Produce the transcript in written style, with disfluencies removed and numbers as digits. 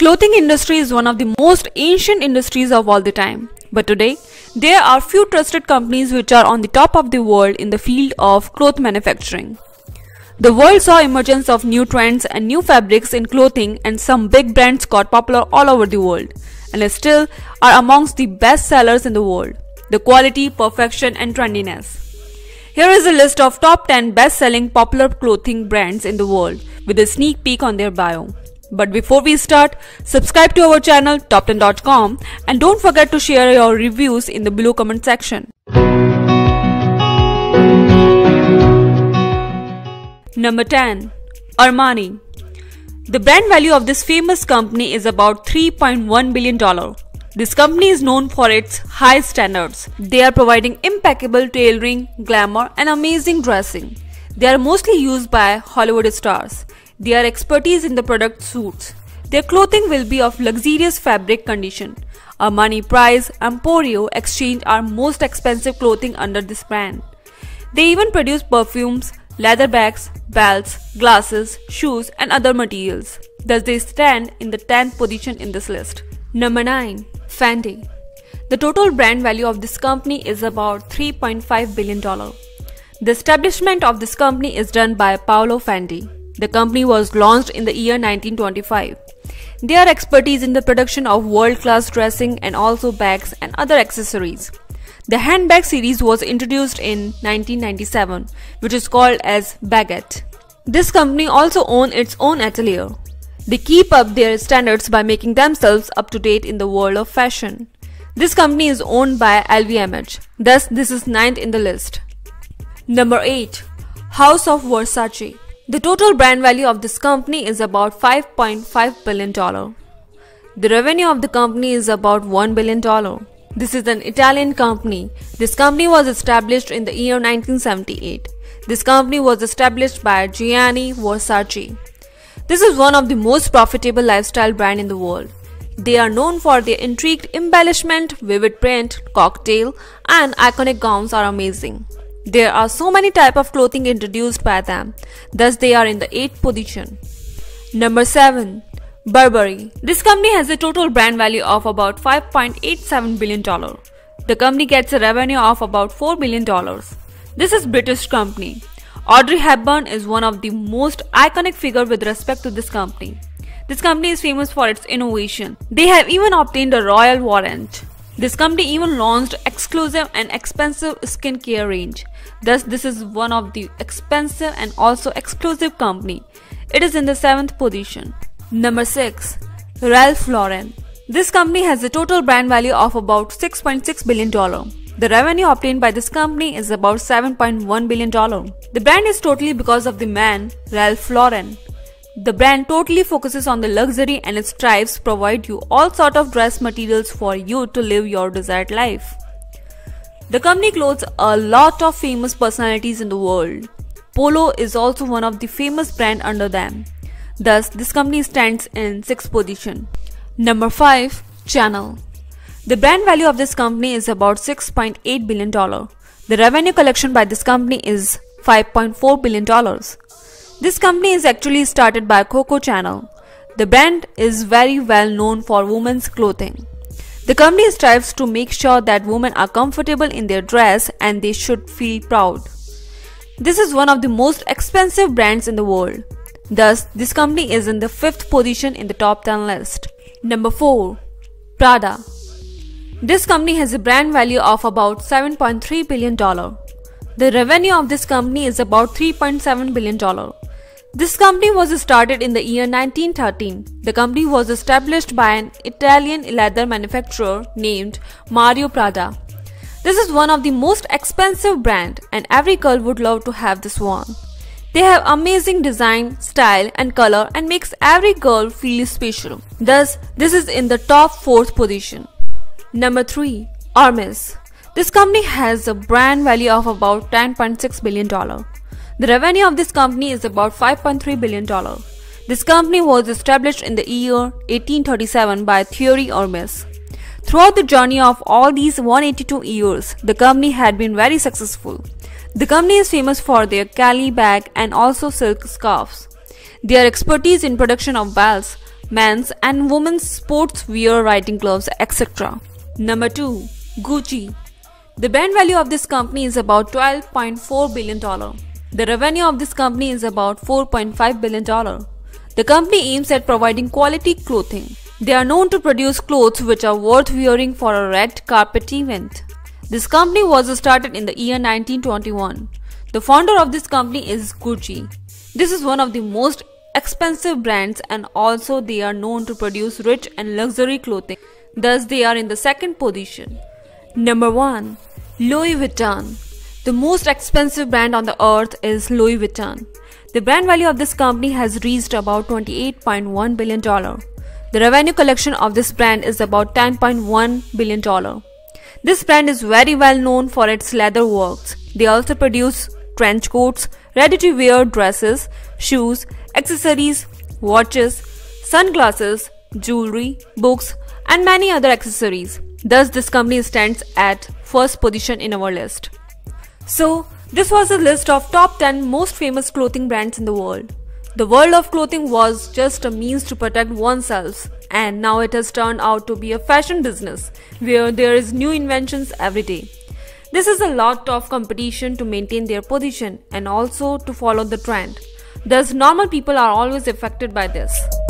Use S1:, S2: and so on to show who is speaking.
S1: clothing industry is one of the most ancient industries of all the time. But today, there are few trusted companies which are on the top of the world in the field of cloth manufacturing. The world saw emergence of new trends and new fabrics in clothing, and some big brands got popular all over the world and still are amongst the best sellers in the world. The quality, perfection and trendiness. Here is a list of top 10 best-selling popular clothing brands in the world with a sneak peek on their bio. But before we start, subscribe to our channel top10.com and don't forget to share your reviews in the below comment section. Number 10. Armani. The brand value of this famous company is about $3.1 billion. This company is known for its high standards. They are providing impeccable tailoring, glamour and amazing dressing. They are mostly used by Hollywood stars. Their expertise in the product suits. Their clothing will be of luxurious fabric condition. Armani, Price, Emporio Exchange are most expensive clothing under this brand. They even produce perfumes, leather bags, belts, glasses, shoes and other materials. Thus they stand in the 10th position in this list. Number 9. Fendi. The total brand value of this company is about $3.5 billion. The establishment of this company is done by Paolo Fendi. The company was launched in the year 1925. Their expertise in the production of world-class dressing and also bags and other accessories. The handbag series was introduced in 1997, which is called as Baguette. This company also owns its own atelier. They keep up their standards by making themselves up to date in the world of fashion. This company is owned by LVMH. Thus, this is 9th in the list. Number 8. House of Versace. The total brand value of this company is about $5.5 billion. The revenue of the company is about $1 billion. This is an Italian company. This company was established in the year 1978. This company was established by Gianni Versace. This is one of the most profitable lifestyle brand in the world. They are known for their intrigued embellishment, vivid print, cocktail, and iconic gowns are amazing. There are so many types of clothing introduced by them, thus they are in the 8th position. Number 7. Burberry. This company has a total brand value of about $5.87 billion. The company gets a revenue of about $4 billion. This is British company. Audrey Hepburn is one of the most iconic figures with respect to this company. This company is famous for its innovation. They have even obtained a royal warrant. This company even launched exclusive and expensive skincare range. Thus, this is one of the expensive and also exclusive company. It is in the 7th position. Number 6. Ralph Lauren. This company has a total brand value of about $6.6 billion. The revenue obtained by this company is about $7.1 billion. The brand is totally because of the man, Ralph Lauren. The brand totally focuses on the luxury and it strives to provide you all sort of dress materials for you to live your desired life. The company clothes a lot of famous personalities in the world. Polo is also one of the famous brand under them. Thus, this company stands in 6th position. Number 5. Chanel. The brand value of this company is about $6.8 billion. The revenue collection by this company is $5.4 billion. This company is actually started by Coco Chanel. The brand is very well known for women's clothing. The company strives to make sure that women are comfortable in their dress and they should feel proud. This is one of the most expensive brands in the world. Thus, this company is in the 5th position in the top 10 list. Number 4. Prada. This company has a brand value of about $7.3 billion. The revenue of this company is about $3.7 billion. This company was started in the year 1913. The company was established by an Italian leather manufacturer named Mario Prada. This is one of the most expensive brand and every girl would love to have this one. They have amazing design, style and color and makes every girl feel special. Thus, this is in the top 4th position. Number 3. Hermes. This company has a brand value of about $10.6 billion. The revenue of this company is about $5.3 billion. This company was established in the year 1837 by Thierry Hermes. Throughout the journey of all these 182 years, the company had been very successful. The company is famous for their Cali bag and also silk scarves. Their expertise in production of belts, men's and women's sports wear, writing gloves, etc. Number 2. Gucci. The brand value of this company is about $12.4 billion. The revenue of this company is about $4.5 billion. The company aims at providing quality clothing. They are known to produce clothes which are worth wearing for a red carpet event. This company was started in the year 1921. The founder of this company is Gucci. This is one of the most expensive brands, and also they are known to produce rich and luxury clothing. Thus they are in the second position. Number 1. Louis Vuitton. The most expensive brand on the earth is Louis Vuitton. The brand value of this company has reached about $28.1 billion. The revenue collection of this brand is about $10.1 billion. This brand is very well known for its leather works. They also produce trench coats, ready-to-wear dresses, shoes, accessories, watches, sunglasses, jewelry, books, and many other accessories. Thus, this company stands at first position in our list. So, this was a list of top 10 most famous clothing brands in the world. The world of clothing was just a means to protect oneself, and now it has turned out to be a fashion business where there is new inventions every day. This is a lot of competition to maintain their position and also to follow the trend. Thus, normal people are always affected by this.